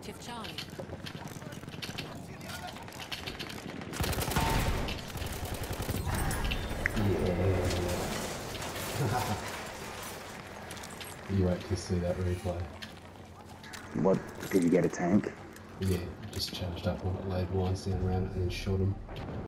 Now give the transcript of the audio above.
Objective Charlie. Yeah. You wait to see that replay. What, did you get a tank? Yeah, just charged up on it, laid lines down around it and then shot him.